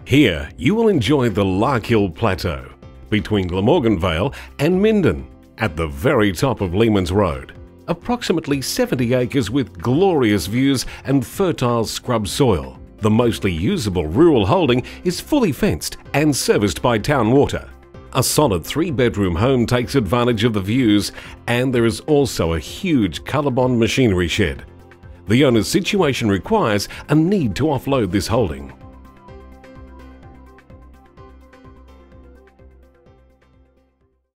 Here, you will enjoy the Larkhill Plateau between Glamorgan Vale and Minden at the very top of Lehmanns Road. Approximately 70 acres with glorious views and fertile scrub soil. The mostly usable rural holding is fully fenced and serviced by town water. A solid 3-bedroom home takes advantage of the views, and there is also a huge colorbond machinery shed. The owner's situation requires a need to offload this holding.